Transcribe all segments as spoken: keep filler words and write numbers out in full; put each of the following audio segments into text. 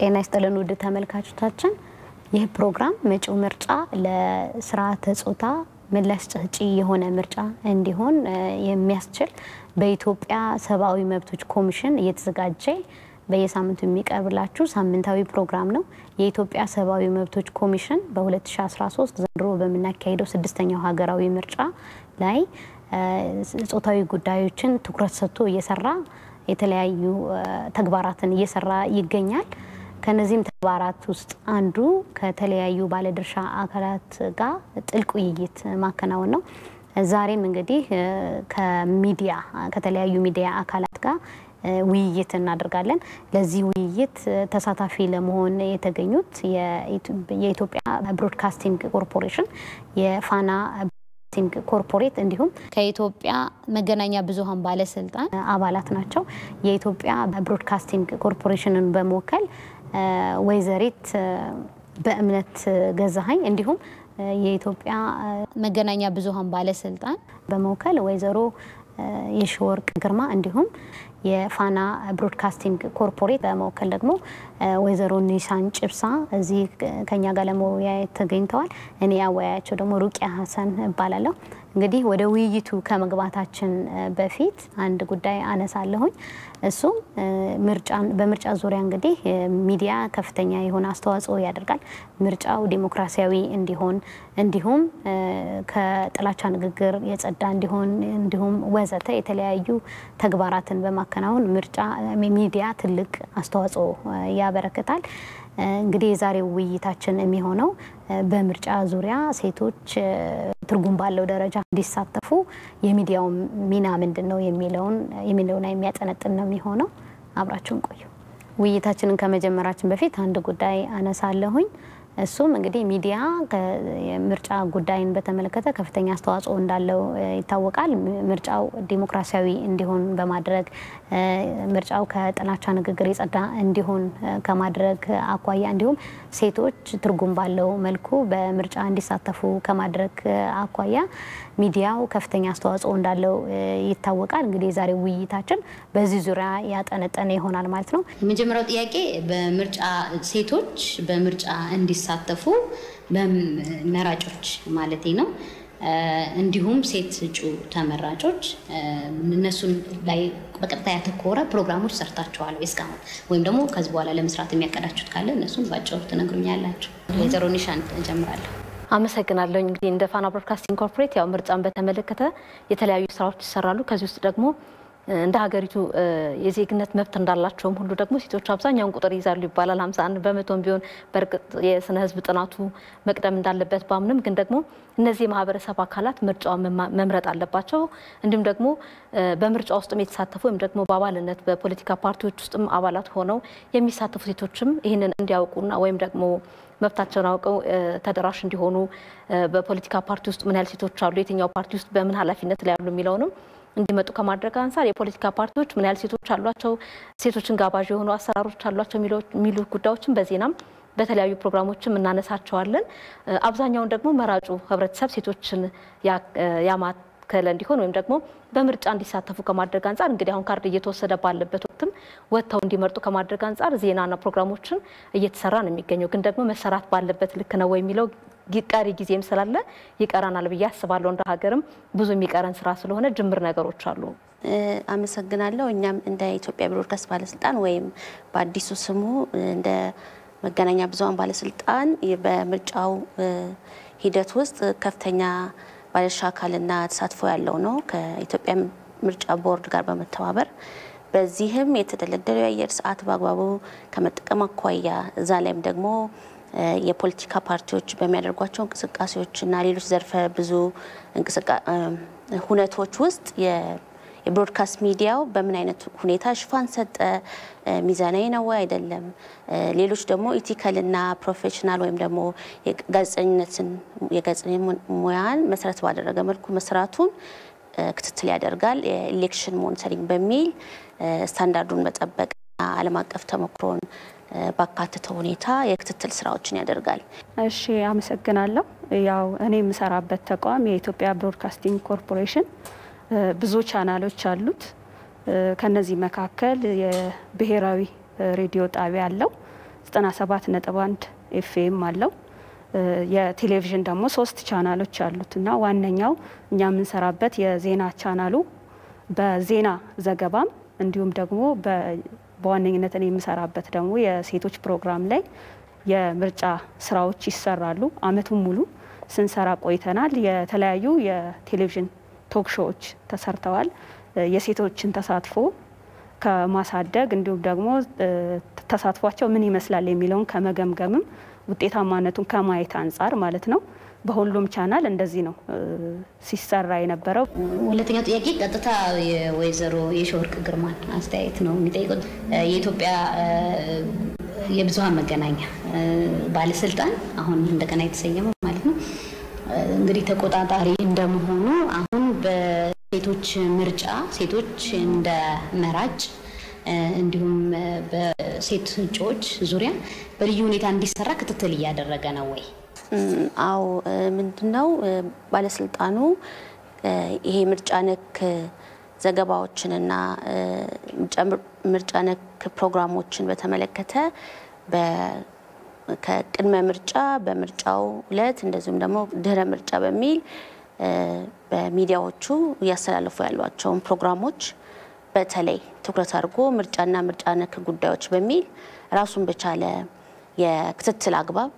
ጤና ይስጥልን ውድ ተመልካቾቻችን ይህ ፕሮግራም መጪው ምርጫ ለስርዓተ ጾታ ምላሽ ሰጪ የሆነ ምርጫ እንዲሆን የሚያስችል በኢትዮጵያ ሰብአዊ መብቶች ኮሚሽን እየተዘጋጀ በየሳምንቱ የሚቀርብላችሁ ሳምንታዊ ፕሮግራም ነው። የኢትዮጵያ ሰብአዊ መብቶች ኮሚሽን በ2013 ዘንድሮ በመናካሄደው ስድስተኛው ሀገራዊ ምርጫ ላይ ጾታዊ ጉዳዮችን ትኩረት ሰጥቶ እየሰራ የተለያዩ ተግባራትን እየሰራ ይገኛል። ከነዚህም ተግባራት ውስጥ አንዱ ከተለያዩ ባለድርሻ አካላት ጋር ጥልቅ ውይይት ማከናወን ነው። ዛሬም እንግዲህ ከሚዲያ ከተለያዩ ሚዲያ አካላት ጋር ውይይት እናደርጋለን። ለዚህ ውይይት ተሳታፊ ለመሆን የተገኙት የኢትዮጵያ ብሮድካስቲንግ ኮርፖሬሽን የፋና ብሮድካስቲንግ ኮርፖሬት እንዲሁም ከኢትዮጵያ መገናኛ ብዙሃን ባለስልጣን አባላት ናቸው። የኢትዮጵያ ብሮድካስቲንግ ኮርፖሬሽንን በመወከል ወይዘሪት በእምነት ገዛኸኝ እንዲሁም የኢትዮጵያ መገናኛ ብዙሃን ባለስልጣን በመወከል ወይዘሮ የሽወርቅ ግርማ እንዲሁም የፋና ብሮድካስቲንግ ኮርፖሬት በመወከል ደግሞ ወይዘሮ ኒሻን ጭብሳ እዚህ ከኛ ጋር ለመወያየት ተገኝተዋል። እኔ አወያያቸው ደግሞ ሩቂያ ሐሰን እባላለሁ። እንግዲህ ወደ ውይይቱ ከመግባታችን በፊት አንድ ጉዳይ አነሳለሁኝ። እሱ ምርጫን በምርጫ ዙሪያ እንግዲህ ሚዲያ ከፍተኛ የሆነ አስተዋጽኦ ያደርጋል። ምርጫው ዲሞክራሲያዊ እንዲሆን እንዲሁም ከጥላቻ ንግግር የጸዳ እንዲሆን እንዲሁም ወዘተ የተለያዩ ተግባራትን በማከናወን ምርጫ ሚዲያ ትልቅ አስተዋጽኦ ያበረክታል። እንግዲህ የዛሬው ውይይታችን የሚሆነው በምርጫ ዙሪያ ሴቶች ትርጉም ባለው ደረጃ እንዲሳተፉ የሚዲያው ሚና ምንድነው የሚለውን የሚለውና የሚያጠነጥን ነው የሚሆነው። አብራችሁን ቆዩ። ውይይታችንን ከመጀመራችን በፊት አንድ ጉዳይ አነሳለሁኝ። እሱም እንግዲህ ሚዲያ የምርጫ ጉዳይን በተመለከተ ከፍተኛ አስተዋጽኦ እንዳለው ይታወቃል። ምርጫው ዲሞክራሲያዊ እንዲሆን በማድረግ ምርጫው ከጥላቻ ንግግር የጸዳ እንዲሆን ከማድረግ አኳያ እንዲሁም ሴቶች ትርጉም ባለው መልኩ በምርጫ እንዲሳተፉ ከማድረግ አኳያ ሚዲያው ከፍተኛ አስተዋጽኦ እንዳለው ይታወቃል። እንግዲህ ዛሬ ውይይታችን በዚህ ዙሪያ ያጠነጠነ ይሆናል ማለት ነው። የመጀመሪያው ጥያቄ በምርጫ ሴቶች በምርጫ እንዲሳተፉ በመራጮች ማለት ነው እንዲሁም ሴት እጩ ተመራጮች እነሱን ላይ በቀጥታ ያተኮረ ፕሮግራሞች ሰርታችኋል እስካሁን ወይም ደግሞ ከዚህ በኋላ ለመስራት የሚያቀዳችሁት ካለ እነሱን ባጭሩ ትነግሩኛላችሁ? ወይዘሮ ኒሻን ጀምራለሁ። አመሰግናለሁ። እንግዲህ እንደ ፋና ብሮድካስቲንግ ኮርፖሬት ያው ምርጫን በተመለከተ የተለያዩ ስራዎች ይሰራሉ። ከዚህ ውስጥ ደግሞ እንደ ሀገሪቱ የዜግነት መብት እንዳላቸውም ሁሉ ደግሞ ሴቶች አብዛኛውን ቁጥር ይዛሉ ይባላል። ሃምሳ አንድ በመቶም ቢሆን በርግጥ የስነ ህዝብ ጥናቱ መቅደም እንዳለበት ባምንም ግን ደግሞ እነዚህ ማህበረሰብ አካላት ምርጫውን መምረጥ አለባቸው። እንዲሁም ደግሞ በምርጫ ውስጥም የተሳተፉ ወይም ደግሞ በአባልነት በፖለቲካ ፓርቲዎች ውስጥም አባላት ሆነው የሚሳተፉ ሴቶችም ይህንን እንዲያውቁና ወይም ደግሞ መብታቸውን አውቀው ተደራሽ እንዲሆኑ በፖለቲካ ፓርቲ ውስጥ ምን ያህል ሴቶች አሉ፣ የትኛው ፓርቲ ውስጥ በምን ኃላፊነት ላይ ያሉ የሚለውንም እንዲመጡ ከማድረግ አንፃር የፖለቲካ ፓርቲዎች ምን ያህል ሴቶች አሏቸው፣ ሴቶችን ጋባዥ የሆኑ አሰራሮች አሏቸው የሚሉ ጉዳዮችን በዜናም በተለያዩ ፕሮግራሞችም እናነሳቸዋለን። አብዛኛውን ደግሞ መራጩ ህብረተሰብ ሴቶችን ያማከለ እንዲሆን ወይም ደግሞ በምርጫ እንዲሳተፉ ከማድረግ አንፃር እንግዲህ አሁን ካርድ እየተወሰደ ባለበት ወቅትም ወጥተው እንዲመርጡ ከማድረግ አንፃር ዜናና ፕሮግራሞችን እየተሰራ ነው የሚገኘው። ግን ደግሞ መሰራት ባለበት ልክ ነው ወይ የሚለው ይቀሪ ጊዜም ስላለ ይቀራናል ብዬ አስባለሁ። እንደ ሀገርም ብዙ የሚቀረን ስራ ስለሆነ ጅምር ነገሮች አሉ። አመሰግናለሁ። እኛም እንደ ኢትዮጵያ ብሮድካስት ባለስልጣን ወይም በአዲሱ ስሙ እንደ መገናኛ ብዙሃን ባለስልጣን በምርጫው ሂደት ውስጥ ከፍተኛ ባለድርሻ አካልና ተሳትፎ ያለው ነው ከኢትዮጵያ ምርጫ ቦርድ ጋር በመተባበር በዚህም የተደለደለው የአየር ሰዓት በአግባቡ ከመጠቀም አኳያ እዛ ላይም ደግሞ የፖለቲካ ፓርቲዎች በሚያደርጓቸው እንቅስቃሴዎችና ሌሎች ዘርፈ ብዙ እንቅስቃሴ ሁነቶች ውስጥ የብሮድካስት ሚዲያው በምን አይነት ሁኔታ ሽፋን ሰጠ፣ ሚዛናዊ ነው አይደለም፣ ሌሎች ደግሞ ኢቲካልና ፕሮፌሽናል ወይም ደግሞ የጋዜጠኝነትን የጋዜጠኝነት ሙያን መሰረት ባደረገ መልኩ መስራቱን ክትትል ያደርጋል። የኤሌክሽን ሞኒተሪንግ በሚል ስታንዳርዱን መጠበቅ ዓለም አቀፍ ተሞክሮን ባካተተው ሁኔታ የክትትል ስራዎችን ያደርጋል። እሺ አመሰግናለሁ። ያው እኔ የምሰራበት ተቋም የኢትዮጵያ ብሮድካስቲንግ ኮርፖሬሽን ብዙ ቻናሎች አሉት። ከነዚህ መካከል የብሔራዊ ሬዲዮ ጣቢያ አለው። ዘጠና ሰባት ነጥብ አንድ ኤፍኤም አለው። የቴሌቪዥን ደግሞ ሶስት ቻናሎች አሉትና ዋነኛው እኛ የምንሰራበት የዜና ቻናሉ በዜና ዘገባም እንዲሁም ደግሞ በዋነኝነት እኔ የምሰራበት ደግሞ የሴቶች ፕሮግራም ላይ የምርጫ ስራዎች ይሰራሉ። አመቱን ሙሉ ስንሰራ ቆይተናል። የተለያዩ የቴሌቪዥን ቶክ ሾዎች ተሰርተዋል። የሴቶችን ተሳትፎ ከማሳደግ እንዲሁም ደግሞ ተሳትፏቸው ምን ይመስላል የሚለውን ከመገምገምም ውጤታማነቱን ከማየት አንፃር ማለት ነው። በሁሉም ቻናል እንደዚህ ነው ሲሰራ የነበረው። ሁለተኛው ጥያቄ ቀጥታ የወይዘሮ የሾርቅ ግርማን አስተያየት ነው የሚጠይቁት። የኢትዮጵያ የብዙሃን መገናኛ ባለስልጣን አሁን እንደገና የተሰየመው ማለት ነው እንግዲህ ተቆጣጣሪ እንደመሆኑ አሁን በሴቶች ምርጫ ሴቶች እንደ መራጭ እንዲሁም በሴት እጩዎች ዙሪያ በልዩ ሁኔታ እንዲሰራ ክትትል እያደረገ ነው ወይ? አው ምንድነው ባለስልጣኑ ይሄ ምርጫ ነክ ዘገባዎችንና ምርጫ ነክ ፕሮግራሞችን በተመለከተ በከቅድመ ምርጫ በምርጫው ዕለት እንደዚሁም ደግሞ ድህረ ምርጫ በሚል በሚዲያዎቹ ያስተላልፉ ያሏቸው ፕሮግራሞች በተለይ ትኩረት አድርጎ ምርጫና ምርጫ ነክ ጉዳዮች በሚል ራሱን በቻለ የክትትል አግባብ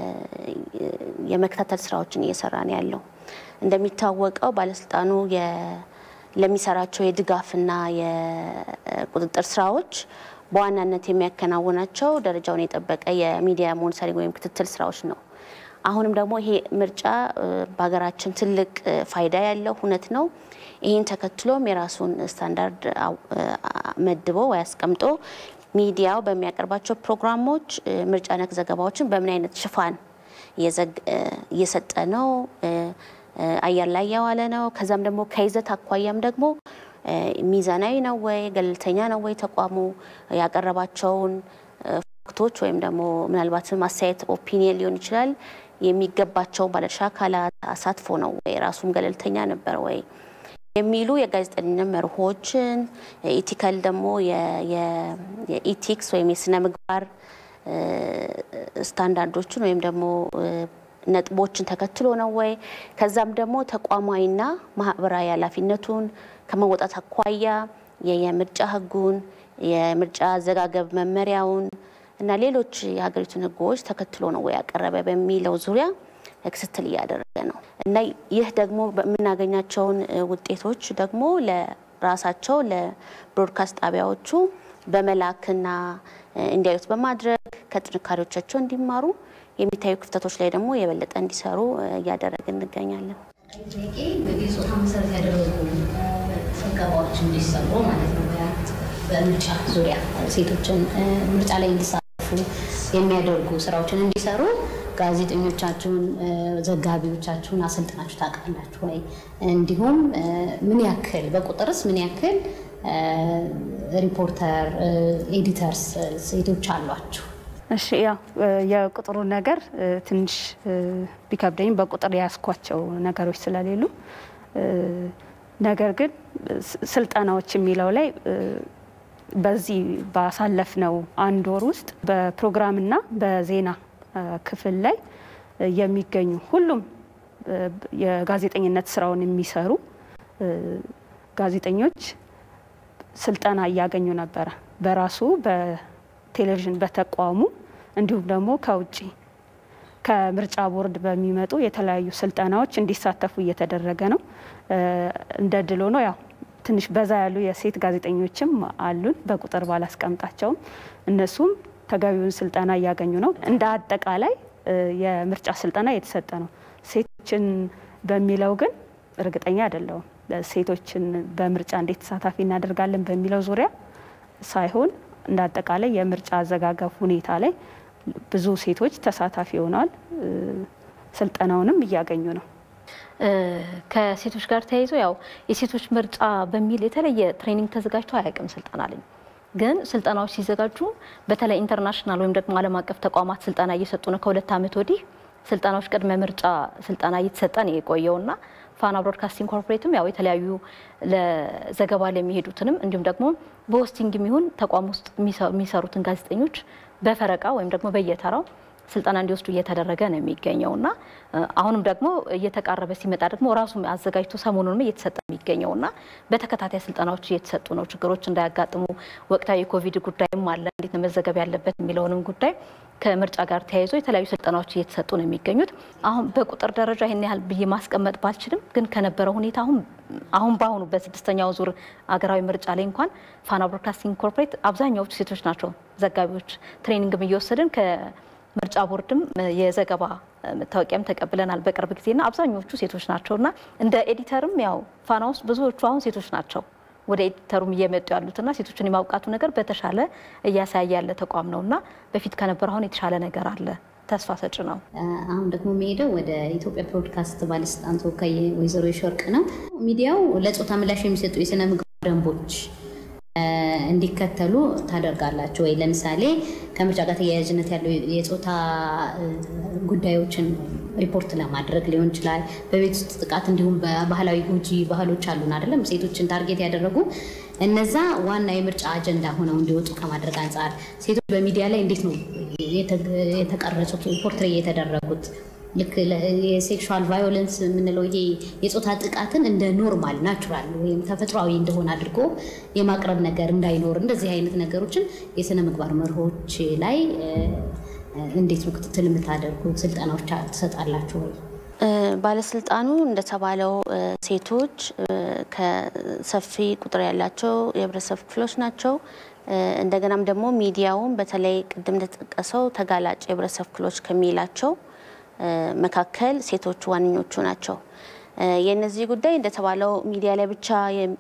የመከታተል ስራዎችን እየሰራ ነው ያለው። እንደሚታወቀው ባለስልጣኑ ለሚሰራቸው የድጋፍና የቁጥጥር ስራዎች በዋናነት የሚያከናውናቸው ደረጃውን የጠበቀ የሚዲያ ሞኒተሪንግ ወይም ክትትል ስራዎች ነው። አሁንም ደግሞ ይሄ ምርጫ በሀገራችን ትልቅ ፋይዳ ያለው ሁነት ነው። ይሄን ተከትሎም የራሱን ስታንዳርድ መድቦ ወይ አስቀምጦ ሚዲያው በሚያቀርባቸው ፕሮግራሞች ምርጫ ነክ ዘገባዎችን በምን አይነት ሽፋን እየሰጠ ነው፣ አየር ላይ ያዋለ ነው፣ ከዛም ደግሞ ከይዘት አኳያም ደግሞ ሚዛናዊ ነው ወይ ገለልተኛ ነው ወይ ተቋሙ ያቀረባቸውን ፋክቶች ወይም ደግሞ ምናልባትም አስተያየት ኦፒኒየን ሊሆን ይችላል የሚገባቸው ባለድርሻ አካላት አሳትፎ ነው ወይ ራሱም ገለልተኛ ነበር ወይ የሚሉ የጋዜጠኝነት መርሆችን ኢቲካል ደግሞ የኢቲክስ ወይም የስነ ምግባር ስታንዳርዶችን ወይም ደግሞ ነጥቦችን ተከትሎ ነው ወይ ከዛም ደግሞ ተቋማዊና ማህበራዊ ኃላፊነቱን ከመወጣት አኳያ የምርጫ ህጉን የምርጫ አዘጋገብ መመሪያውን እና ሌሎች የሀገሪቱን ህጎች ተከትሎ ነው ወይ ያቀረበ በሚለው ዙሪያ ክትትል እያደረገ ነው እና ይህ ደግሞ በመናገኛቸውን ውጤቶች ደግሞ ለራሳቸው ለብሮድካስት ጣቢያዎቹ በመላክና እንዲያዩት በማድረግ ከጥንካሬዎቻቸው እንዲማሩ የሚታዩ ክፍተቶች ላይ ደግሞ የበለጠ እንዲሰሩ እያደረግን እንገኛለን። ጥያቄ በግልጽ መሰረት ያደረጉ ዘገባዎች እንዲሰሩ ማለት ነው። በምርጫ ዙሪያ ሴቶችን ምርጫ ላይ እንዲሳተፉ የሚያደርጉ ስራዎችን እንዲሰሩ ጋዜጠኞቻችሁን ዘጋቢዎቻችሁን አሰልጥናችሁ ታውቃላችሁ ወይ? እንዲሁም ምን ያክል በቁጥርስ ምን ያክል ሪፖርተር ኤዲተርስ ሴቶች አሏችሁ? እሺ ያው የቁጥሩ ነገር ትንሽ ቢከብደኝ በቁጥር ያስኳቸው ነገሮች ስለሌሉ ነገር ግን ስልጠናዎች የሚለው ላይ በዚህ ባሳለፍነው አንድ ወር ውስጥ በፕሮግራምና በዜና ክፍል ላይ የሚገኙ ሁሉም የጋዜጠኝነት ስራውን የሚሰሩ ጋዜጠኞች ስልጠና እያገኙ ነበር። በራሱ በቴሌቪዥን በተቋሙ እንዲሁም ደግሞ ከውጪ ከምርጫ ቦርድ በሚመጡ የተለያዩ ስልጠናዎች እንዲሳተፉ እየተደረገ ነው። እንደድሎ ነው ያው ትንሽ በዛ ያሉ የሴት ጋዜጠኞችም አሉን በቁጥር ባላስቀምጣቸውም እነሱም ተገቢውን ስልጠና እያገኙ ነው። እንደ አጠቃላይ የምርጫ ስልጠና እየተሰጠ ነው። ሴቶችን በሚለው ግን እርግጠኛ አይደለሁም። ሴቶችን በምርጫ እንዴት ተሳታፊ እናደርጋለን በሚለው ዙሪያ ሳይሆን እንደ አጠቃላይ የምርጫ አዘጋገብ ሁኔታ ላይ ብዙ ሴቶች ተሳታፊ ሆነዋል። ስልጠናውንም እያገኙ ነው። ከሴቶች ጋር ተያይዞ ያው የሴቶች ምርጫ በሚል የተለየ ትሬኒንግ ተዘጋጅቶ አያውቅም ስልጠና ላይ ግን ስልጠናዎች ሲዘጋጁ በተለይ ኢንተርናሽናል ወይም ደግሞ ዓለም አቀፍ ተቋማት ስልጠና እየሰጡ ነው። ከሁለት ዓመት ወዲህ ስልጠናዎች ቅድመ ምርጫ ስልጠና እየተሰጠ ነው የቆየውና ፋና ብሮድካስቲንግ ኮርፖሬትም ያው የተለያዩ ለዘገባ ላይ የሚሄዱትንም እንዲሁም ደግሞ በሆስቲንግ የሚሆን ተቋም ውስጥ የሚሰሩትን ጋዜጠኞች በፈረቃ ወይም ደግሞ በየተራው ስልጠና እንዲወስዱ እየተደረገ ነው የሚገኘውና አሁንም ደግሞ እየተቃረበ ሲመጣ ደግሞ ራሱ አዘጋጅቶ ሰሞኑንም እየተሰጠ የሚገኘውና በተከታታይ ስልጠናዎች እየተሰጡ ነው። ችግሮች እንዳያጋጥሙ ወቅታዊ ኮቪድ ጉዳይም አለ እንዴት ነው መዘገብ ያለበት የሚለውንም ጉዳይ ከምርጫ ጋር ተያይዞ የተለያዩ ስልጠናዎች እየተሰጡ ነው የሚገኙት። አሁን በቁጥር ደረጃ ይሄን ያህል ብዬ ማስቀመጥ ባልችልም ግን ከነበረው ሁኔታ አሁን አሁን ባሁኑ በስድስተኛው ዙር አገራዊ ምርጫ ላይ እንኳን ፋና ብሮድካስቲንግ ኮርፖሬት አብዛኛዎቹ ሴቶች ናቸው ዘጋቢዎች። ትሬኒንግም እየወሰድን ከምርጫ ቦርድም የዘገባ መታወቂያም ተቀብለናል በቅርብ ጊዜና አብዛኛዎቹ ሴቶች ናቸውና እንደ ኤዲተርም ያው ፋና ውስጥ ብዙዎቹ አሁን ሴቶች ናቸው ወደ ኤዲተሩም እየመጡ ያሉትና ሴቶችን የማውቃቱ ነገር በተሻለ እያሳየ ያለ ተቋም ነውና በፊት ከነበረው አሁን የተሻለ ነገር አለ። ተስፋ ሰጭ ነው። አሁን ደግሞ የሚሄደው ወደ ኢትዮጵያ ብሮድካስት ባለስልጣን ተወካይ ወይዘሮ ይሾርቅ ነው። ሚዲያው ለጾታ ምላሽ የሚሰጡ የስነ ምግባር ደንቦች እንዲከተሉ ታደርጋላችሁ ወይ? ለምሳሌ ከምርጫ ጋር ተያያዥነት ያለው የጾታ ጉዳዮችን ሪፖርት ለማድረግ ሊሆን ይችላል። በቤት ውስጥ ጥቃት እንዲሁም በባህላዊ ጎጂ ባህሎች አሉን አይደለም ሴቶችን ታርጌት ያደረጉ እነዛ ዋና የምርጫ አጀንዳ ሆነው እንዲወጡ ከማድረግ አንፃር ሴቶች በሚዲያ ላይ እንዴት ነው የተቀረጹት ፖርትሬት የተደረጉት? ልክ የሴክሹዋል ቫዮለንስ ምንለው ይሄ የጾታ ጥቃትን እንደ ኖርማል ናቹራል ወይም ተፈጥሯዊ እንደሆነ አድርጎ የማቅረብ ነገር እንዳይኖር እንደዚህ አይነት ነገሮችን የስነ ምግባር መርሆች ላይ እንዴት ነው ክትትል የምታደርጉት? ስልጠናዎች ትሰጣላችሁ ወይ? ባለስልጣኑ እንደተባለው ሴቶች ከሰፊ ቁጥር ያላቸው የህብረተሰብ ክፍሎች ናቸው። እንደገናም ደግሞ ሚዲያውን በተለይ ቅድም እንደተጠቀሰው ተጋላጭ የህብረተሰብ ክፍሎች ከሚላቸው መካከል ሴቶች ዋነኞቹ ናቸው። የነዚህ ጉዳይ እንደተባለው ሚዲያ ላይ ብቻ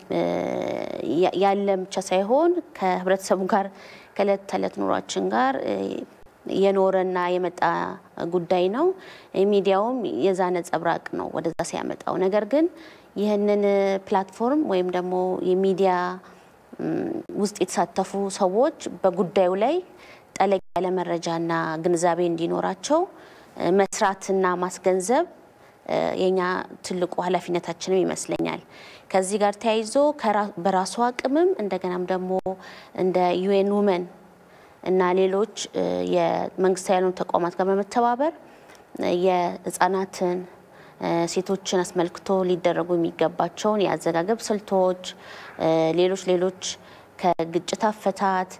ያለ ብቻ ሳይሆን ከህብረተሰቡ ጋር ከዕለት ተዕለት ኑሯችን ጋር የኖረና የመጣ ጉዳይ ነው። ሚዲያውም የዛ ነጸብራቅ ነው ወደዛ ሲያመጣው። ነገር ግን ይህንን ፕላትፎርም ወይም ደግሞ የሚዲያ ውስጥ የተሳተፉ ሰዎች በጉዳዩ ላይ ጠለቅ ያለ መረጃና ግንዛቤ እንዲኖራቸው መስራትና ማስገንዘብ የኛ ትልቁ ኃላፊነታችንም ይመስለኛል። ከዚህ ጋር ተያይዞ በራሷ አቅምም እንደገናም ደግሞ እንደ ዩኤን ውመን እና ሌሎች የመንግስታዊ ያልሆኑ ተቋማት ጋር በመተባበር የህፃናትን ሴቶችን አስመልክቶ ሊደረጉ የሚገባቸውን የአዘጋገብ ስልቶች ሌሎች ሌሎች ከግጭት አፈታት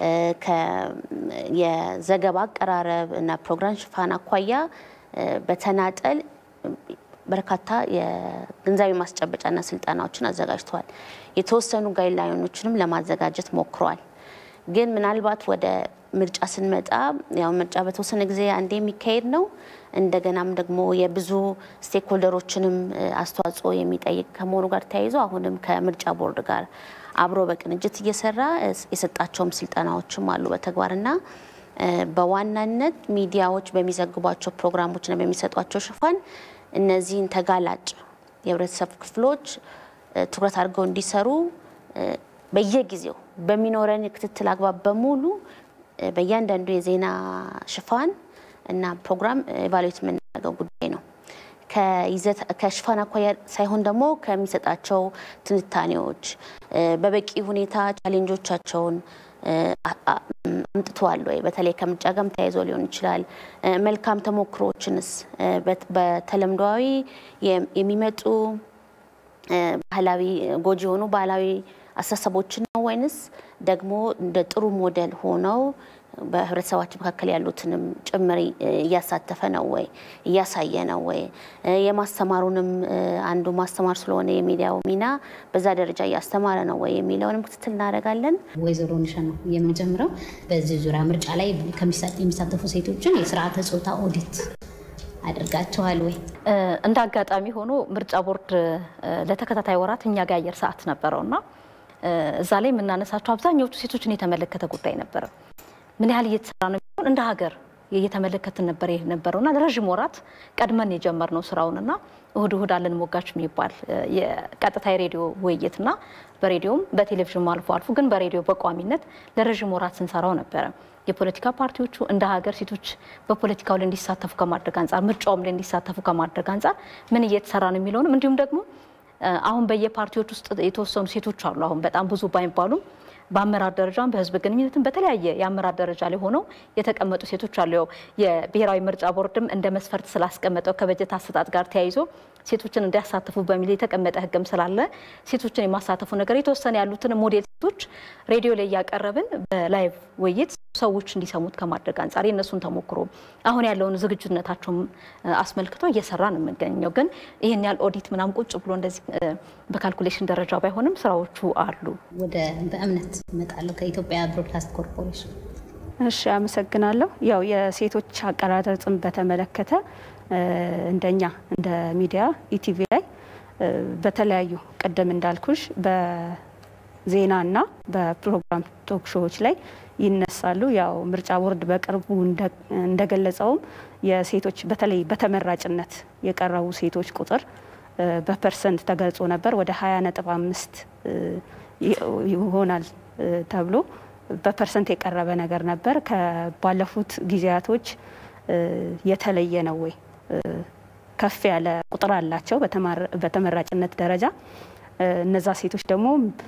ከየዘገባ አቀራረብ እና ፕሮግራም ሽፋን አኳያ በተናጠል በርካታ የግንዛቤ ማስጨበጫና ስልጠናዎችን አዘጋጅተዋል። የተወሰኑ ጋይድላይኖችንም ለማዘጋጀት ሞክረዋል። ግን ምናልባት ወደ ምርጫ ስንመጣ ያው ምርጫ በተወሰነ ጊዜ አንዴ የሚካሄድ ነው። እንደገናም ደግሞ የብዙ ስቴክሆልደሮችንም አስተዋጽኦ የሚጠይቅ ከመሆኑ ጋር ተያይዞ አሁንም ከምርጫ ቦርድ ጋር አብሮ በቅንጅት እየሰራ የሰጣቸውም ስልጠናዎችም አሉ በተግባርና በዋናነት ሚዲያዎች በሚዘግቧቸው ፕሮግራሞችና በሚሰጧቸው ሽፋን እነዚህን ተጋላጭ የህብረተሰብ ክፍሎች ትኩረት አድርገው እንዲሰሩ በየጊዜው በሚኖረን ክትትል አግባብ በሙሉ በእያንዳንዱ የዜና ሽፋን እና ፕሮግራም ኢቫሉዌት የምናደርገው ጉዳይ ነው። ከይዘት ከሽፋን አኳያ ሳይሆን ደግሞ ከሚሰጣቸው ትንታኔዎች በበቂ ሁኔታ ቻሌንጆቻቸውን አምጥተዋል ወይ? በተለይ ከምርጫ ጋር ተያይዞ ሊሆን ይችላል። መልካም ተሞክሮችንስ በተለምዷዊ የሚመጡ ባህላዊ ጎጂ ሆኑ ባህላዊ አስተሳሰቦችን ነው ወይንስ ደግሞ እንደ ጥሩ ሞዴል ሆነው በህብረተሰባችን መካከል ያሉትንም ጭምር እያሳተፈ ነው ወይ እያሳየ ነው ወይ? የማስተማሩንም አንዱ ማስተማር ስለሆነ የሚዲያው ሚና በዛ ደረጃ እያስተማረ ነው ወይ የሚለውንም ክትትል እናደርጋለን። ወይዘሮ ንሻን ነው የምንጀምረው። በዚህ ዙሪያ ምርጫ ላይ ከሚሳተፉ ሴቶችን የስርዓተ ጾታ ኦዲት አድርጋቸዋል ወይ? እንደ አጋጣሚ ሆኖ ምርጫ ቦርድ ለተከታታይ ወራት እኛ ጋር አየር ሰዓት ነበረውና እዛ ላይ የምናነሳቸው አብዛኛዎቹ ሴቶችን የተመለከተ ጉዳይ ነበር። ምን ያህል እየተሰራ ነው እንደ ሀገር እየተመለከትን ነበር የነበረውና ለረጅም ወራት ቀድመን የጀመርነው ስራውንና እሁድ እሁድ አለን ሞጋች የሚባል የቀጥታ ሬዲዮ ውይይትና በሬዲዮም በቴሌቪዥን አልፎ አልፎ ግን በሬዲዮ በቋሚነት ለረጅም ወራት ስንሰራው ነበር። የፖለቲካ ፓርቲዎቹ እንደ ሀገር ሴቶች በፖለቲካው ላይ እንዲሳተፉ ከማድረግ አንፃር ምርጫውም ላይ እንዲሳተፉ ከማድረግ አንፃር ምን እየተሰራ ነው የሚለውንም እንዲሁም ደግሞ አሁን በየፓርቲዎች ውስጥ የተወሰኑ ሴቶች አሉ። አሁን በጣም ብዙ ባይባሉም በአመራር ደረጃም በህዝብ ግንኙነትም በተለያየ የአመራር ደረጃ ላይ ሆነው የተቀመጡ ሴቶች አሉ። የብሔራዊ ምርጫ ቦርድም እንደ መስፈርት ስላስቀመጠው ከበጀት አሰጣጥ ጋር ተያይዞ ሴቶችን እንዲያሳትፉ በሚል የተቀመጠ ህግም ስላለ ሴቶችን የማሳተፉ ነገር የተወሰነ ያሉትን ሞዴል ሴቶች ሬዲዮ ላይ ያቀረብን በላይቭ ውይይት ሰዎች እንዲሰሙት ከማድረግ አንፃር የነሱን ተሞክሮ አሁን ያለውን ዝግጁነታቸው አስመልክቶ እየሰራን የምንገኘው ግን ይሄን ያህል ኦዲት ምናም ቁጭ ብሎ እንደዚህ በካልኩሌሽን ደረጃ ባይሆንም ስራዎቹ አሉ። ወደ በእምነት መጣለው ከኢትዮጵያ ብሮድካስት ኮርፖሬሽን። እሺ አመሰግናለሁ። ያው የሴቶች አቀራረጽን በተመለከተ እንደኛ እንደ ሚዲያ ኢቲቪ ላይ በተለያዩ ቀደም እንዳልኩሽ በዜናና በፕሮግራም ቶክ ሾዎች ላይ ይነሳሉ። ያው ምርጫ ቦርድ በቅርቡ እንደገለጸው የሴቶች በተለይ በተመራጭነት የቀረቡ ሴቶች ቁጥር በፐርሰንት ተገልጾ ነበር ወደ ሃያ ነጥብ አምስት ይሆናል ተብሎ በፐርሰንት የቀረበ ነገር ነበር። ከባለፉት ጊዜያቶች የተለየ ነው ወይ ከፍ ያለ ቁጥር አላቸው በተመራጭነት ደረጃ። እነዛ ሴቶች ደግሞ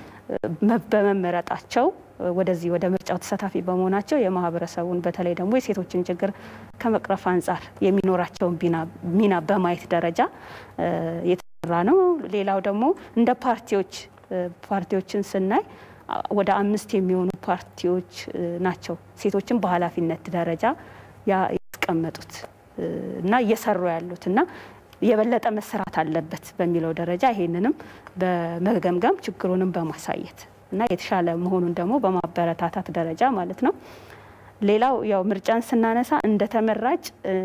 በመመረጣቸው ወደዚህ ወደ ምርጫው ተሳታፊ በመሆናቸው የማህበረሰቡን በተለይ ደግሞ የሴቶችን ችግር ከመቅረፍ አንፃር የሚኖራቸውን ሚና በማየት ደረጃ የተሰራ ነው። ሌላው ደግሞ እንደ ፓርቲዎች ፓርቲዎችን ስናይ ወደ አምስት የሚሆኑ ፓርቲዎች ናቸው ሴቶችን በኃላፊነት ደረጃ ያስቀመጡት እና እየሰሩ ያሉት እና የበለጠ መሰራት አለበት በሚለው ደረጃ ይሄንንም በመገምገም ችግሩንም በማሳየት እና የተሻለ መሆኑን ደግሞ በማበረታታት ደረጃ ማለት ነው። ሌላው ያው ምርጫን ስናነሳ እንደ ተመራጭ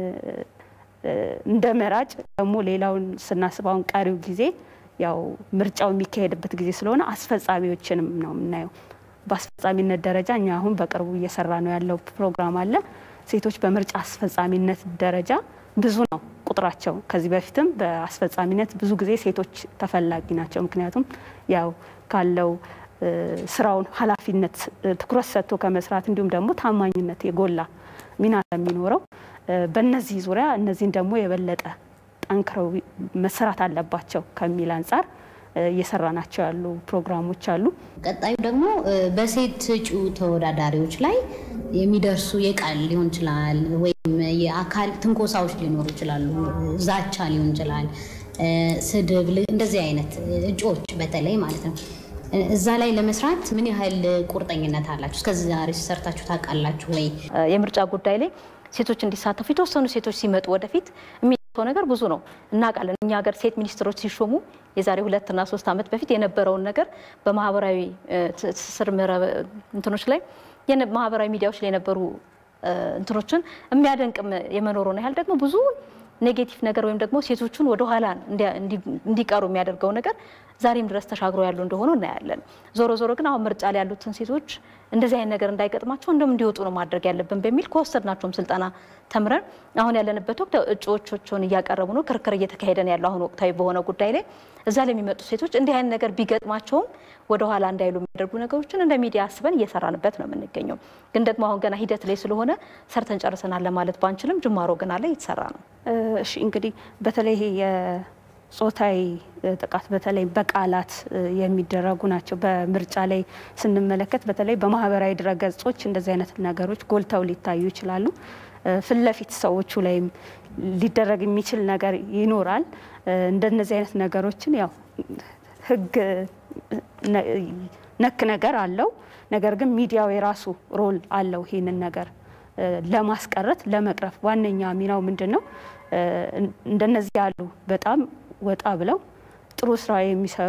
እንደ መራጭ ደግሞ ሌላውን ስናስባውን ቀሪው ጊዜ ያው ምርጫው የሚካሄድበት ጊዜ ስለሆነ አስፈጻሚዎችንም ነው የምናየው። በአስፈጻሚነት ደረጃ እኛ አሁን በቅርቡ እየሰራ ነው ያለው ፕሮግራም አለ። ሴቶች በምርጫ አስፈጻሚነት ደረጃ ብዙ ነው ቁጥራቸው። ከዚህ በፊትም በአስፈጻሚነት ብዙ ጊዜ ሴቶች ተፈላጊ ናቸው። ምክንያቱም ያው ካለው ስራውን ኃላፊነት ትኩረት ሰጥቶ ከመስራት እንዲሁም ደግሞ ታማኝነት የጎላ ሚና የሚኖረው በእነዚህ ዙሪያ እነዚህን ደግሞ የበለጠ ጠንክረው መሰራት አለባቸው ከሚል አንፃር እየሰራናቸው ያሉ ፕሮግራሞች አሉ። ቀጣዩ ደግሞ በሴት እጩ ተወዳዳሪዎች ላይ የሚደርሱ የቃል ሊሆን ይችላል ወይም የአካል ትንኮሳዎች ሊኖሩ ይችላሉ፣ ዛቻ ሊሆን ይችላል፣ ስድብ፣ እንደዚህ አይነት እጩዎች በተለይ ማለት ነው። እዛ ላይ ለመስራት ምን ያህል ቁርጠኝነት አላችሁ? እስከዚህ ዛሬ ሰርታችሁ ታውቃላችሁ ወይ? የምርጫ ጉዳይ ላይ ሴቶች እንዲሳተፉ የተወሰኑ ሴቶች ሲመጡ ወደፊት የሚያደርገው ነገር ብዙ ነው እናውቃለን። እኛ ሀገር ሴት ሚኒስትሮች ሲሾሙ የዛሬ ሁለት እና ሶስት ዓመት በፊት የነበረውን ነገር በማህበራዊ ትስስር መረብ እንትኖች ላይ የማህበራዊ ሚዲያዎች ላይ የነበሩ እንትኖችን የሚያደንቅም የመኖሩን ያህል ደግሞ ብዙ ኔጌቲቭ ነገር ወይም ደግሞ ሴቶቹን ወደ ኋላ እንዲቀሩ የሚያደርገው ነገር ዛሬም ድረስ ተሻግሮ ያሉ እንደሆነ እናያለን። ዞሮ ዞሮ ግን አሁን ምርጫ ላይ ያሉትን ሴቶች እንደዚህ አይነት ነገር እንዳይገጥማቸው እንደም እንዲወጡ ነው ማድረግ ያለብን በሚል ከወሰድናቸውም ስልጠና ተምረን አሁን ያለንበት ወቅት እጩዎቹን እያቀረቡ ነው። ክርክር እየተካሄደ ነው ያለው አሁን ወቅታዊ በሆነ ጉዳይ ላይ እዛ ላይ የሚመጡ ሴቶች እንዲህ አይነት ነገር ቢገጥማቸውም ወደ ኋላ እንዳይሉ የሚያደርጉ ነገሮችን እንደ ሚዲያ አስበን እየሰራንበት ነው የምንገኘው። ግን ደግሞ አሁን ገና ሂደት ላይ ስለሆነ ሰርተን ጨርሰናል ለማለት ባንችልም ጅማሮ ግን አለ እየተሰራ ነው። እሺ እንግዲህ በተለይ ጾታዊ ጥቃት በተለይ በቃላት የሚደረጉ ናቸው። በምርጫ ላይ ስንመለከት በተለይ በማህበራዊ ድረገጾች እንደዚህ አይነት ነገሮች ጎልተው ሊታዩ ይችላሉ። ፍለፊት ሰዎቹ ላይ ሊደረግ የሚችል ነገር ይኖራል። እንደነዚህ አይነት ነገሮችን ያው ህግ ነክ ነገር አለው። ነገር ግን ሚዲያው የራሱ ሮል አለው ይሄንን ነገር ለማስቀረት ለመቅረፍ ዋነኛ ሚናው ምንድነው? እንደነዚህ ያሉ በጣም ወጣ ብለው ጥሩ ስራ የሚሰሩ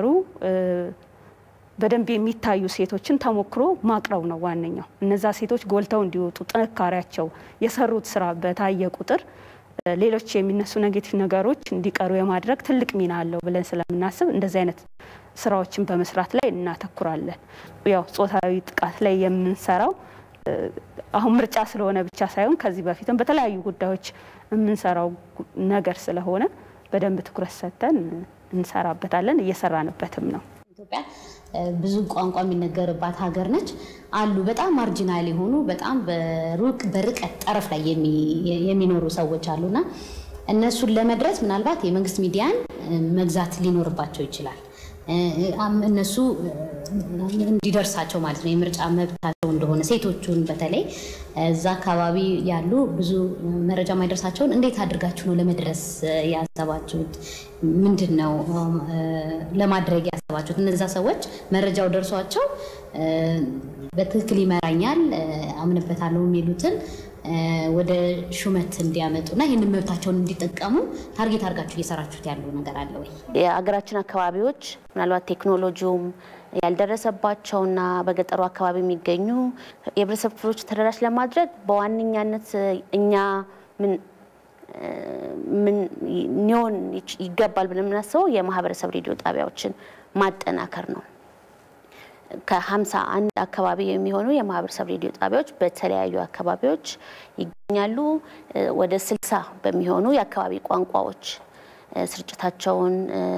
በደንብ የሚታዩ ሴቶችን ተሞክሮ ማቅረብ ነው ዋነኛው። እነዛ ሴቶች ጎልተው እንዲወጡ ጥንካሬያቸው የሰሩት ስራ በታየ ቁጥር ሌሎች የሚነሱ ኔጌቲቭ ነገሮች እንዲቀሩ የማድረግ ትልቅ ሚና አለው ብለን ስለምናስብ እንደዚህ አይነት ስራዎችን በመስራት ላይ እናተኩራለን። ያው ጾታዊ ጥቃት ላይ የምንሰራው አሁን ምርጫ ስለሆነ ብቻ ሳይሆን ከዚህ በፊትም በተለያዩ ጉዳዮች የምንሰራው ነገር ስለሆነ በደንብ ትኩረት ሰጥተን እንሰራበታለን እየሰራንበትም ነው። ኢትዮጵያ ብዙ ቋንቋ የሚነገርባት ሀገር ነች። አሉ በጣም ማርጂናል የሆኑ በጣም በሩቅ በርቀት ጠረፍ ላይ የሚኖሩ ሰዎች አሉና እነሱን ለመድረስ ምናልባት የመንግስት ሚዲያን መግዛት ሊኖርባቸው ይችላል። እነሱ እንዲደርሳቸው ማለት ነው የምርጫ መብታቸው እንደሆነ ሴቶቹን በተለይ እዛ አካባቢ ያሉ ብዙ መረጃ ማይደርሳቸውን እንዴት አድርጋችሁ ነው ለመድረስ ያሰባችሁት? ምንድነው ለማድረግ ያሰባችሁት? እነዛ ሰዎች መረጃው ደርሷቸው በትክክል ይመራኛል አምንበታለሁ የሚሉትን ወደ ሹመት እንዲያመጡና ይሄንን መብታቸውን እንዲጠቀሙ ታርጌት አድርጋችሁ እየሰራችሁት ያለው ነገር አለ ወይ? የአገራችን አካባቢዎች ምናልባት ቴክኖሎጂውም ያልደረሰባቸውና በገጠሩ አካባቢ የሚገኙ የህብረተሰብ ክፍሎች ተደራሽ ለማድረግ በዋነኛነት እኛ ምን ምን ኒዮን ይገባል ብለን የምናስበው የማህበረሰብ ሬዲዮ ጣቢያዎችን ማጠናከር ነው። ከሀምሳ አንድ አካባቢ የሚሆኑ የማህበረሰብ ሬዲዮ ጣቢያዎች በተለያዩ አካባቢዎች ይገኛሉ። ወደ ስልሳ በሚሆኑ የአካባቢ ቋንቋዎች ስርጭታቸውን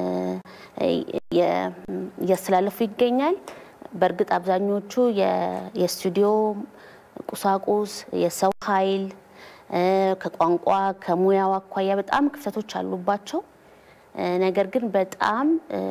ያስተላልፉ ይገኛል። በእርግጥ አብዛኞቹ የስቱዲዮ ቁሳቁስ፣ የሰው ኃይል ከቋንቋ ከሙያው አኳያ በጣም ክፍተቶች አሉባቸው። ነገር ግን በጣም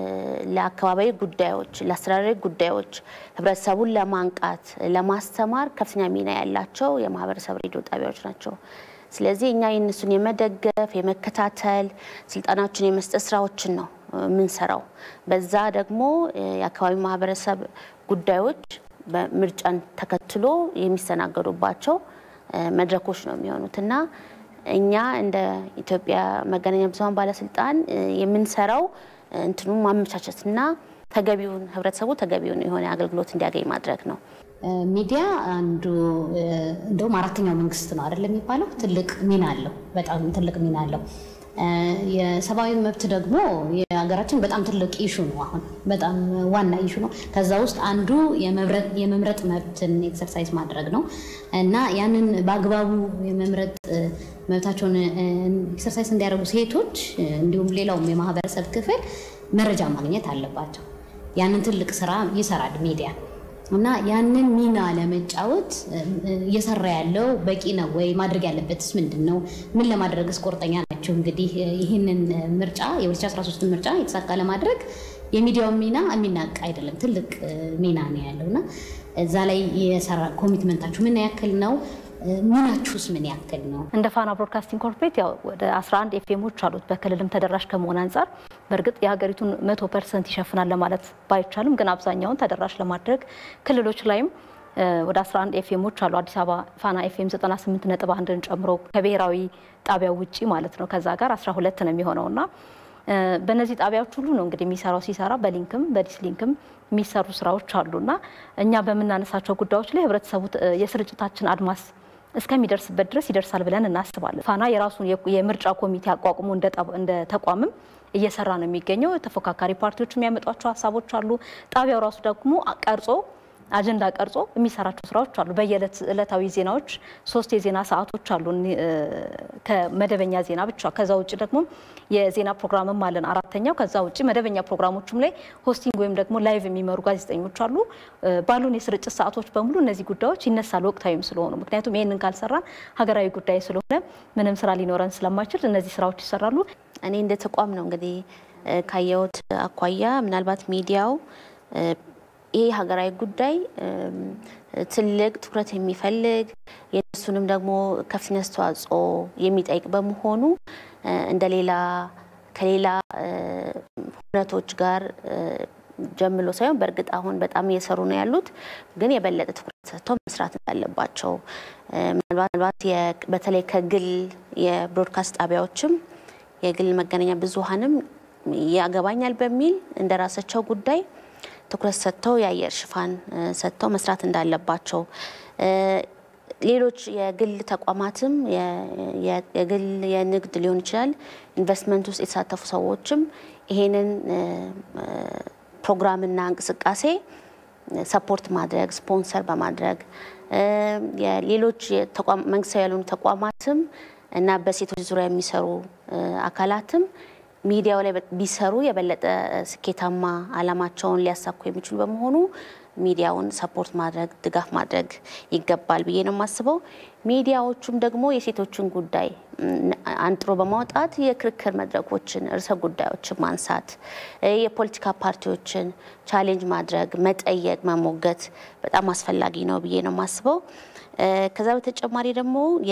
ለአካባቢ ጉዳዮች ለአስተዳደራዊ ጉዳዮች ህብረተሰቡን ለማንቃት ለማስተማር ከፍተኛ ሚና ያላቸው የማህበረሰብ ሬዲዮ ጣቢያዎች ናቸው። ስለዚህ እኛ የነሱን የመደገፍ የመከታተል ስልጣናችን የመስጠት ስራዎችን ነው ምንሰራው። በዛ ደግሞ የአካባቢ ማህበረሰብ ጉዳዮች በምርጫን ተከትሎ የሚስተናገዱባቸው መድረኮች ነው የሚሆኑትና እኛ እንደ ኢትዮጵያ መገናኛ ብዙሃን ባለስልጣን የምንሰራው እንትኑን ማመቻቸትና ተገቢውን ህብረተሰቡ ተገቢውን የሆነ አገልግሎት እንዲያገኝ ማድረግ ነው። ሚዲያ አንዱ እንደውም አራተኛው መንግስት ነው አይደል የሚባለው? ትልቅ ሚና አለው፣ በጣም ትልቅ ሚና አለው። የሰብአዊ መብት ደግሞ የሀገራችን በጣም ትልቅ ኢሹ ነው። አሁን በጣም ዋና ኢሹ ነው። ከዛ ውስጥ አንዱ የመምረጥ የመምረጥ መብትን ኤክሰርሳይዝ ማድረግ ነው እና ያንን በአግባቡ የመምረጥ መብታቸውን ኤክሰርሳይዝ እንዲያደርጉ ሴቶች እንዲሁም ሌላውም የማህበረሰብ ክፍል መረጃ ማግኘት አለባቸው። ያንን ትልቅ ስራ ይሰራል ሚዲያ እና ያንን ሚና ለመጫወት እየሰራ ያለው በቂ ነው ወይ? ማድረግ ያለበትስ ምንድነው? ምን ለማድረግስ ቁርጠኛ ናቸው? እንግዲህ ይሄንን ምርጫ የ2013 ምርጫ የተሳካ ለማድረግ የሚዲያው ሚና የሚናቅ አይደለም፣ ትልቅ ሚና ነው ያለውና እዛ ላይ የሰራ ኮሚትመንታችሁ ምን ያክል ነው? ምናችሁስ ምን ያክል ነው? እንደ ፋና ብሮድካስቲንግ ኮርፖሬት ያው ወደ አስራ አንድ ኤፍኤሞች አሉት በክልልም ተደራሽ ከመሆን አንፃር በርግጥ የሀገሪቱን መቶ ፐርሰንት ይሸፍናል ለማለት ባይቻልም ግን አብዛኛውን ተደራሽ ለማድረግ ክልሎች ላይም ወደ አስራ አንድ ኤፍኤሞች አሉ። አዲስ አበባ ፋና ኤፍኤም ዘጠና ስምንት ነጥብ አንድን ጨምሮ ከብሔራዊ ጣቢያው ውጪ ማለት ነው። ከዛ ጋር አስራ ሁለት ነው የሚሆነውና በእነዚህ ጣቢያዎች ሁሉ ነው እንግዲህ የሚሰራው ሲሰራ በሊንክም በዲስሊንክም የሚሰሩ ስራዎች አሉና እኛ በመናነሳቸው ጉዳዮች ላይ ህብረተሰቡ የስርጭታችን አድማስ እስከሚደርስበት ድረስ ይደርሳል ብለን እናስባለን። ፋና የራሱን የምርጫ ኮሚቴ አቋቁሞ እንደ ተቋምም እየሰራ ነው የሚገኘው። ተፎካካሪ ፓርቲዎች የሚያመጧቸው ሐሳቦች አሉ። ጣቢያው ራሱ ደግሞ ቀርጾ አጀንዳ ቀርጾ የሚሰራቸው ስራዎች አሉ። በየዕለት ዕለታዊ ዜናዎች ሶስት የዜና ሰዓቶች አሉ ከመደበኛ ዜና ብቻ። ከዛ ውጪ ደግሞ የዜና ፕሮግራምም አለን አራተኛው። ከዛ ውጪ መደበኛ ፕሮግራሞችም ላይ ሆስቲንግ ወይም ደግሞ ላይቭ የሚመሩ ጋዜጠኞች አሉ። ባሉን የስርጭት ሰዓቶች በሙሉ እነዚህ ጉዳዮች ይነሳሉ ወቅታዊም ስለሆኑ። ምክንያቱም ይሄንን ካልሰራን ሀገራዊ ጉዳይ ስለሆነ ምንም ስራ ሊኖረን ስለማይችል እነዚህ ስራዎች ይሰራሉ። እኔ እንደ ተቋም ነው እንግዲህ ካየሁት አኳያ ምናልባት ሚዲያው ይሄ ሀገራዊ ጉዳይ ትልቅ ትኩረት የሚፈልግ የነሱንም ደግሞ ከፍተኛ አስተዋጽኦ የሚጠይቅ በመሆኑ እንደሌላ ከሌላ ሁነቶች ጋር ጀምሎ ሳይሆን በእርግጥ አሁን በጣም እየሰሩ ነው ያሉት፣ ግን የበለጠ ትኩረት ሰጥተው መስራት እንዳለባቸው ምናልባት በተለይ ከግል የብሮድካስት ጣቢያዎችም የግል መገናኛ ብዙሃንም ያገባኛል በሚል እንደራሳቸው ጉዳይ ትኩረት ሰጥተው የአየር ሽፋን ሰጥተው መስራት እንዳለባቸው ሌሎች የግል ተቋማትም የግል የንግድ ሊሆን ይችላል ኢንቨስትመንት ውስጥ የተሳተፉ ሰዎችም ይሄንን ፕሮግራምና እንቅስቃሴ ሰፖርት ማድረግ ስፖንሰር በማድረግ የሌሎች የተቋም መንግስታዊ ያልሆኑ ተቋማትም እና በሴቶች ዙሪያ የሚሰሩ አካላትም ሚዲያው ላይ ቢሰሩ የበለጠ ስኬታማ አላማቸውን ሊያሳኩ የሚችሉ በመሆኑ ሚዲያውን ሰፖርት ማድረግ ድጋፍ ማድረግ ይገባል ብዬ ነው የማስበው። ሚዲያዎቹም ደግሞ የሴቶችን ጉዳይ አንጥሮ በማውጣት የክርክር መድረኮችን እርሰ ጉዳዮችን ማንሳት የፖለቲካ ፓርቲዎችን ቻሌንጅ ማድረግ መጠየቅ መሞገት በጣም አስፈላጊ ነው ብዬ ነው የማስበው። ከዛ በተጨማሪ ደግሞ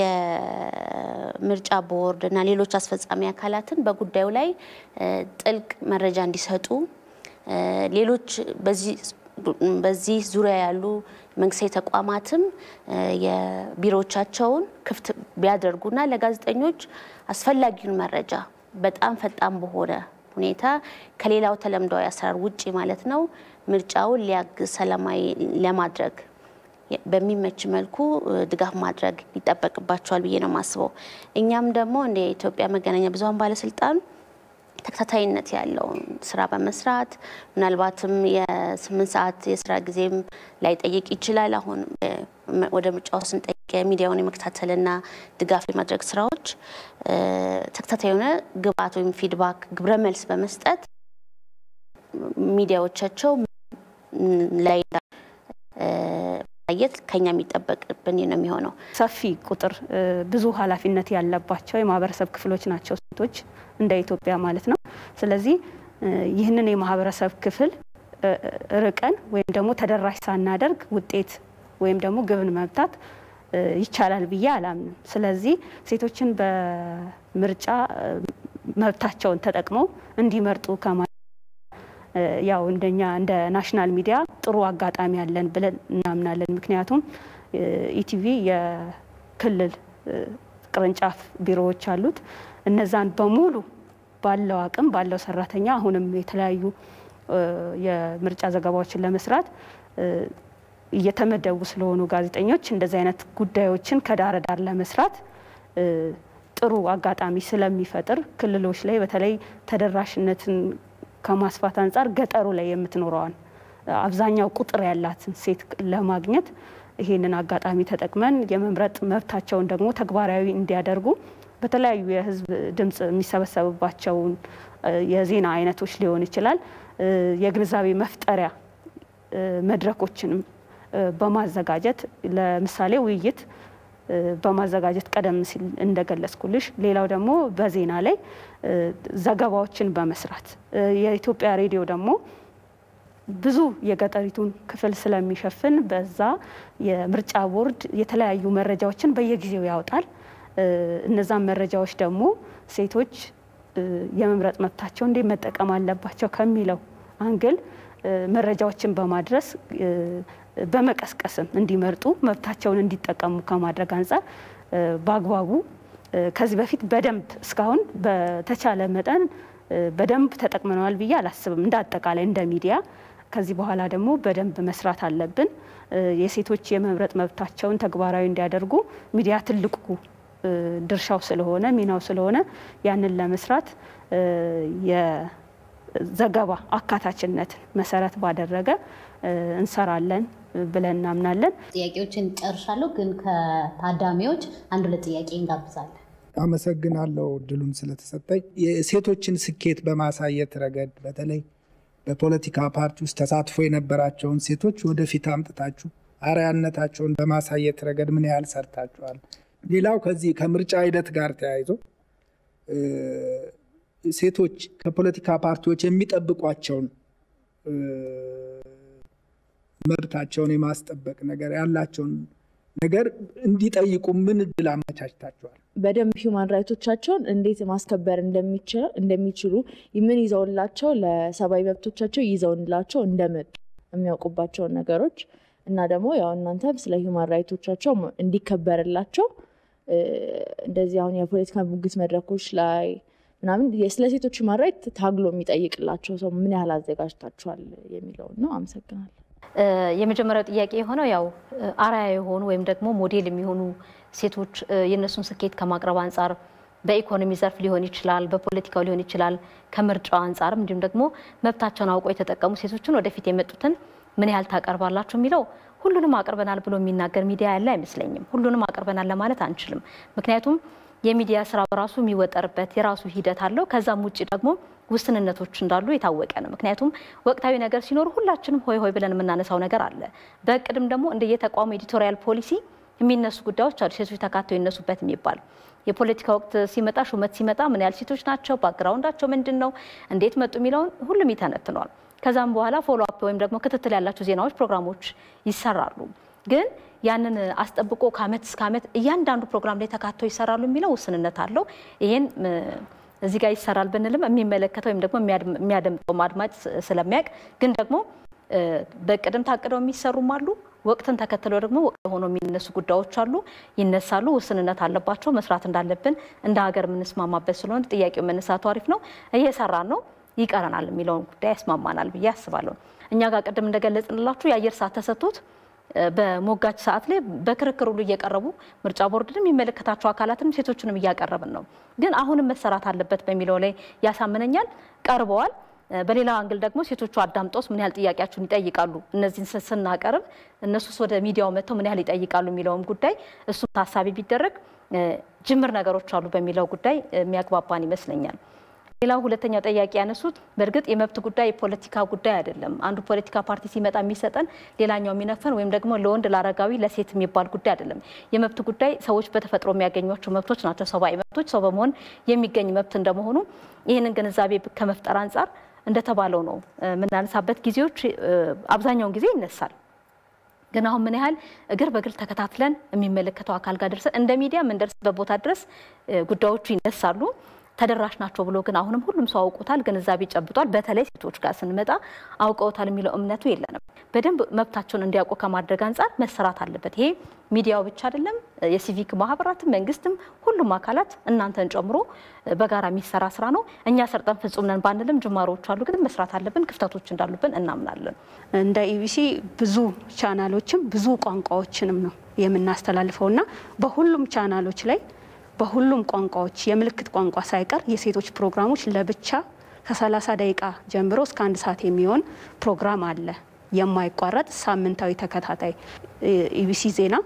የምርጫ ቦርድ እና ሌሎች አስፈጻሚ አካላትን በጉዳዩ ላይ ጥልቅ መረጃ እንዲሰጡ ሌሎች በዚህ በዚህ ዙሪያ ያሉ መንግስታዊ ተቋማትም የቢሮዎቻቸውን ክፍት ቢያደርጉና ለጋዜጠኞች አስፈላጊውን መረጃ በጣም ፈጣን በሆነ ሁኔታ ከሌላው ተለምዷዊ አሰራር ውጪ ማለት ነው ምርጫውን ሊያግዝ ሰላማዊ ለማድረግ በሚመች መልኩ ድጋፍ ማድረግ ይጠበቅባቸዋል ብዬ ነው የማስበው። እኛም ደግሞ እንደ ኢትዮጵያ መገናኛ ብዙሃን ባለስልጣን ተከታታይነት ያለው ስራ በመስራት ምናልባትም የስምንት ሰዓት የስራ ጊዜም ላይ ጠይቅ ይችላል። አሁን ወደ ምርጫው ስንጠይቅ ሚዲያውን የመከታተልና ድጋፍ የማድረግ ስራዎች ተከታታይ የሆነ ግብአት ወይም ፊድባክ ግብረ መልስ በመስጠት ሚዲያዎቻቸው ላይ አየት ከኛ የሚጠበቅብን ነው የሚሆነው። ሰፊ ቁጥር ብዙ ኃላፊነት ያለባቸው የማህበረሰብ ክፍሎች ናቸው ሴቶች እንደ ኢትዮጵያ ማለት ነው። ስለዚህ ይህንን የማህበረሰብ ክፍል ርቀን ወይም ደግሞ ተደራሽ ሳናደርግ ውጤት ወይም ደግሞ ግብን መምታት ይቻላል ብዬ አላምንም። ስለዚህ ሴቶችን በምርጫ መብታቸውን ተጠቅመው እንዲመርጡ ከማ ያው እንደኛ እንደ ናሽናል ሚዲያ ጥሩ አጋጣሚ ያለን ብለን እናምናለን። ምክንያቱም ኢቲቪ የክልል ቅርንጫፍ ቢሮዎች አሉት። እነዛን በሙሉ ባለው አቅም ባለው ሰራተኛ አሁንም የተለያዩ የምርጫ ዘገባዎችን ለመስራት እየተመደቡ ስለሆኑ ጋዜጠኞች እንደዚህ አይነት ጉዳዮችን ከዳር ዳር ለመስራት ጥሩ አጋጣሚ ስለሚፈጥር ክልሎች ላይ በተለይ ተደራሽነትን ከማስፋት አንፃር ገጠሩ ላይ የምትኖረዋን አብዛኛው ቁጥር ያላትን ሴት ለማግኘት ይሄንን አጋጣሚ ተጠቅመን የመምረጥ መብታቸውን ደግሞ ተግባራዊ እንዲያደርጉ በተለያዩ የህዝብ ድምጽ የሚሰበሰብባቸው የዜና አይነቶች ሊሆን ይችላል የግንዛቤ መፍጠሪያ መድረኮችንም በማዘጋጀት ለምሳሌ ውይይት በማዘጋጀት ቀደም ሲል እንደገለጽኩልሽ ሌላው ደግሞ በዜና ላይ ዘገባዎችን በመስራት የኢትዮጵያ ሬዲዮ ደግሞ ብዙ የገጠሪቱን ክፍል ስለሚሸፍን በዛ የምርጫ ቦርድ የተለያዩ መረጃዎችን በየጊዜው ያወጣል። እነዛ መረጃዎች ደግሞ ሴቶች የመምረጥ መብታቸው እንዴት መጠቀም አለባቸው ከሚለው አንግል መረጃዎችን በማድረስ በመቀስቀስም እንዲመርጡ መብታቸውን እንዲጠቀሙ ከማድረግ አንፃር በአግባቡ ከዚህ በፊት በደንብ እስካሁን በተቻለ መጠን በደንብ ተጠቅመናል ብዬ አላስብም። እንደ አጠቃላይ እንደ ሚዲያ ከዚህ በኋላ ደግሞ በደንብ መስራት አለብን። የሴቶች የመምረጥ መብታቸውን ተግባራዊ እንዲያደርጉ ሚዲያ ትልቁ ድርሻው ስለሆነ ሚናው ስለሆነ ያንን ለመስራት የዘገባ አካታችነት መሰረት ባደረገ እንሰራለን ብለን እናምናለን። ጥያቄዎችን ጨርሻለሁ፣ ግን ከታዳሚዎች አንድ ለጥያቄ እንጋብዛለን። አመሰግናለሁ ድሉን ስለተሰጠኝ። የሴቶችን ስኬት በማሳየት ረገድ በተለይ በፖለቲካ ፓርቲ ውስጥ ተሳትፎ የነበራቸውን ሴቶች ወደፊት አምጥታችሁ አርአያነታቸውን በማሳየት ረገድ ምን ያህል ሰርታችኋል? ሌላው ከዚህ ከምርጫ ሂደት ጋር ተያይዞ ሴቶች ከፖለቲካ ፓርቲዎች የሚጠብቋቸውን መብታቸውን የማስጠበቅ ነገር ያላቸውን ነገር እንዲጠይቁ ምን እድል አመቻችታችኋል? በደንብ ሂውማን ራይቶቻቸውን እንዴት ማስከበር እንደሚችሉ እንደሚችሉ ምን ይዘውላቸው ለሰብአዊ መብቶቻቸው ይዘውላቸው እንደመጡ የሚያውቁባቸው ነገሮች እና ደግሞ ያው እናንተ ስለ ሂውማን ራይቶቻቸው እንዲከበርላቸው እንደዚህ አሁን የፖለቲካ ሙግት መድረኮች ላይ ምናምን ስለ ሴቶች ሂውማን ራይት ታግሎ የሚጠይቅላቸው ሰው ምን ያህል አዘጋጅታችኋል የሚለው ነው። አመሰግናለሁ። የመጀመሪያው ጥያቄ የሆነው ያው አርአያ የሆኑ ወይም ደግሞ ሞዴል የሚሆኑ ሴቶች የነሱን ስኬት ከማቅረብ አንፃር በኢኮኖሚ ዘርፍ ሊሆን ይችላል፣ በፖለቲካው ሊሆን ይችላል፣ ከምርጫው አንፃርም እንዲሁም ደግሞ መብታቸውን አውቀው የተጠቀሙ ሴቶችን ወደፊት የመጡትን ምን ያህል ታቀርባላችሁ የሚለው ሁሉንም አቅርበናል ብሎ የሚናገር ሚዲያ ያለ አይመስለኝም። ሁሉንም አቅርበናል ለማለት አንችልም። ምክንያቱም የሚዲያ ስራ በራሱ የሚወጠርበት የራሱ ሂደት አለው። ከዛም ውጪ ደግሞ ውስንነቶች እንዳሉ የታወቀ ነው። ምክንያቱም ወቅታዊ ነገር ሲኖር ሁላችንም ሆይ ሆይ ብለን የምናነሳው ነገር አለ። በእቅድም ደግሞ እንደየተቋሙ ኤዲቶሪያል ፖሊሲ የሚነሱ ጉዳዮች አሉ። ሴቶች ተካተው ይነሱበት የሚባል የፖለቲካ ወቅት ሲመጣ ሹመት ሲመጣ ምን ያህል ሴቶች ናቸው፣ ባክግራውንዳቸው ምንድነው፣ እንዴት መጡ የሚለውን ሁሉም ይተነትኗል። ከዛም በኋላ ፎሎ አፕ ወይም ደግሞ ክትትል ያላቸው ዜናዎች ፕሮግራሞች ይሰራሉ። ግን ያንን አስጠብቆ ከአመት እስከ አመት እያንዳንዱ ፕሮግራም ላይ ተካተው ይሰራሉ የሚለው ውስንነት አለው። ይሄን እዚህ ጋር ይሰራል ብንልም የሚመለከተው ወይም ደግሞ የሚያደምጠው አድማጭ ስለሚያውቅ ግን ደግሞ በቅድም ታቅደው የሚሰሩም አሉ። ወቅትን ተከትለው ደግሞ ወቅት ሆኖ የሚነሱ ጉዳዮች አሉ፣ ይነሳሉ። ውስንነት አለባቸው። መስራት እንዳለብን እንደ ሀገር የምንስማማበት ስለሆነ ጥያቄው መነሳቱ አሪፍ ነው። እየሰራን ነው። ይቀረናል የሚለውን ጉዳይ ያስማማናል ብዬ አስባለሁ። እኛ ጋር ቅድም እንደገለጽንላችሁ የአየር ሰዓት ተሰጥቶት በሞጋች ሰዓት ላይ በክርክሩ ላይ እየቀረቡ ምርጫ ቦርድንም የሚመለከታቸው አካላትንም ሴቶችንም እያቀረብን ነው። ግን አሁንም መሰራት አለበት በሚለው ላይ ያሳምነኛል። ቀርበዋል። በሌላ አንግል ደግሞ ሴቶቹ አዳምጦስ ምን ያህል ጥያቄያቸውን ይጠይቃሉ፣ እነዚህን ስናቀርብ እነሱስ ወደ ሚዲያው መጥተው ምን ያህል ይጠይቃሉ የሚለውም ጉዳይ እሱ ታሳቢ ቢደረግ ጅምር ነገሮች አሉ በሚለው ጉዳይ የሚያግባባን ይመስለኛል። ሌላው ሁለተኛው ጥያቄ ያነሱት በእርግጥ የመብት ጉዳይ የፖለቲካ ጉዳይ አይደለም። አንዱ ፖለቲካ ፓርቲ ሲመጣ የሚሰጠን ሌላኛው የሚነፈን ወይም ደግሞ ለወንድ ለአረጋዊ ለሴት የሚባል ጉዳይ አይደለም። የመብት ጉዳይ ሰዎች በተፈጥሮ የሚያገኟቸው መብቶች ናቸው። ሰብአዊ መብቶች ሰው በመሆን የሚገኝ መብት እንደመሆኑ ይህንን ግንዛቤ ከመፍጠር አንጻር እንደተባለው ነው የምናነሳበት ጊዜዎች አብዛኛውን ጊዜ ይነሳል። ግን አሁን ምን ያህል እግር በእግር ተከታትለን የሚመለከተው አካል ጋር ደርሰን እንደ ሚዲያ ምን ደርሰበት ቦታ ድረስ ጉዳዮቹ ይነሳሉ። ተደራሽ ናቸው ብሎ ግን አሁንም ሁሉም ሰው አውቆታል፣ ግንዛቤ ጨብጧል። በተለይ ሴቶች ጋር ስንመጣ አውቀውታል የሚለው እምነቱ የለንም። በደንብ መብታቸውን እንዲያውቁ ከማድረግ አንጻር መሰራት አለበት። ይሄ ሚዲያው ብቻ አይደለም፣ የሲቪክ ማህበራትም መንግስትም ሁሉም አካላት እናንተን ጨምሮ በጋራ የሚሰራ ስራ ነው። እኛ ሰርጠን ፍጹም ነን ባንልም ጅማሮች አሉ፣ ግን መስራት አለብን። ክፍተቶች እንዳሉብን እናምናለን። እንደ ኢቢሲ ብዙ ቻናሎችም ብዙ ቋንቋዎችንም ነው የምናስተላልፈውና በሁሉም ቻናሎች ላይ በሁሉም ቋንቋዎች የምልክት ቋንቋ ሳይቀር የሴቶች ፕሮግራሞች ለብቻ ከ30 ደቂቃ ጀምሮ እስከ አንድ ሰዓት የሚሆን ፕሮግራም አለ። የማይቋረጥ ሳምንታዊ ተከታታይ ኢቢሲ ዜና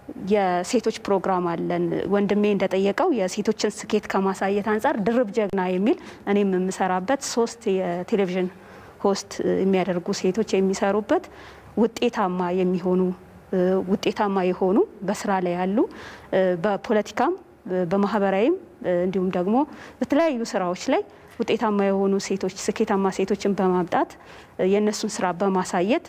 የሴቶች ፕሮግራም አለን። ወንድሜ እንደጠየቀው የሴቶችን ስኬት ከማሳየት አንጻር ድርብ ጀግና የሚል እኔም የምሰራበት ሶስት የቴሌቪዥን ሆስት የሚያደርጉ ሴቶች የሚሰሩበት ውጤታማ የሚሆኑ ውጤታማ የሆኑ በስራ ላይ ያሉ በፖለቲካም በማህበራዊም እንዲሁም ደግሞ በተለያዩ ስራዎች ላይ ውጤታማ የሆኑ ሴቶች ስኬታማ ሴቶችን በማምጣት የነሱን ስራ በማሳየት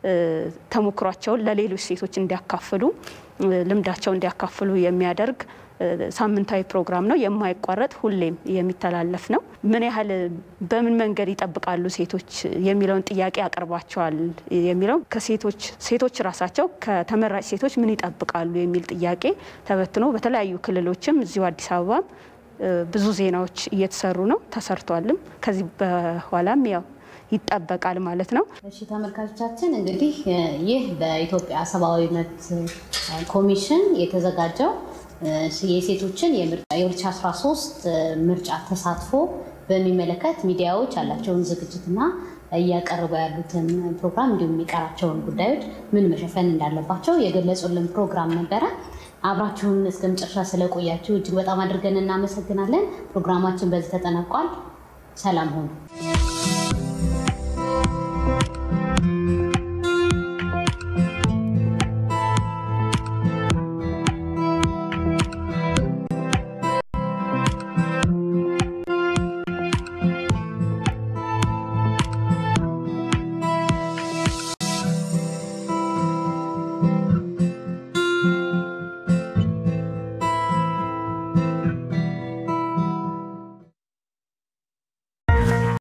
ተሞክሯቸውን ለሌሎች ሴቶች እንዲያካፍሉ ልምዳቸውን እንዲያካፍሉ የሚያደርግ ሳምንታዊ ፕሮግራም ነው። የማይቋረጥ ሁሌም የሚተላለፍ ነው። ምን ያህል በምን መንገድ ይጠብቃሉ ሴቶች የሚለውን ጥያቄ ያቀርባቸዋል የሚለው ከሴቶች ሴቶች ራሳቸው ከተመራጭ ሴቶች ምን ይጠብቃሉ የሚል ጥያቄ ተበትኖ በተለያዩ ክልሎችም እዚሁ አዲስ አበባ ብዙ ዜናዎች እየተሰሩ ነው፣ ተሰርቷልም። ከዚህ በኋላም ያው ይጠበቃል ማለት ነው። እሺ ተመልካቾቻችን እንግዲህ ይህ በኢትዮጵያ ሰብአዊ መብት ኮሚሽን የተዘጋጀው የሴቶችን የምርጫ የሁለት ሺህ አስራ ሶስት ምርጫ ተሳትፎ በሚመለከት ሚዲያዎች ያላቸውን ዝግጅትና እያቀረቡ ያሉትን ፕሮግራም እንዲሁም የሚቀራቸውን ጉዳዮች ምን መሸፈን እንዳለባቸው የገለጹልን ፕሮግራም ነበረ። አብራችሁን እስከ መጨረሻ ስለቆያችሁ እጅግ በጣም አድርገን እናመሰግናለን። ፕሮግራማችን በዚህ ተጠናቋል። ሰላም ሁኑ።